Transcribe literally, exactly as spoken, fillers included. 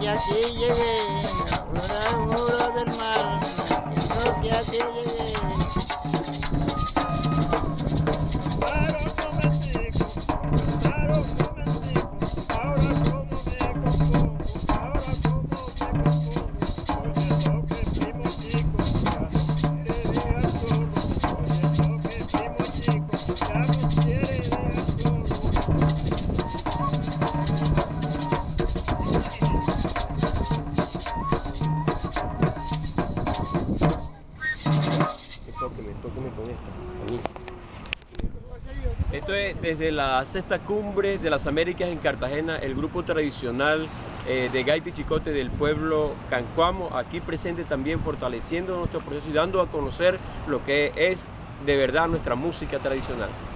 que así llegué, ahora muro del mar, quiero que así llegué. Claro, momentico, claro, momentico, ahora como me compongo, ahora como me compongo, oye lo que primo chico, ya no quiere dejar solo, oye lo que primo chico, ya no quiere dejar solo. Tóqueme, tóqueme con esto. Esto es desde la sexta cumbre de las Américas en Cartagena, el grupo tradicional eh, de gaita y chicote del pueblo Cancuamo, aquí presente también fortaleciendo nuestro proceso y dando a conocer lo que es de verdad nuestra música tradicional.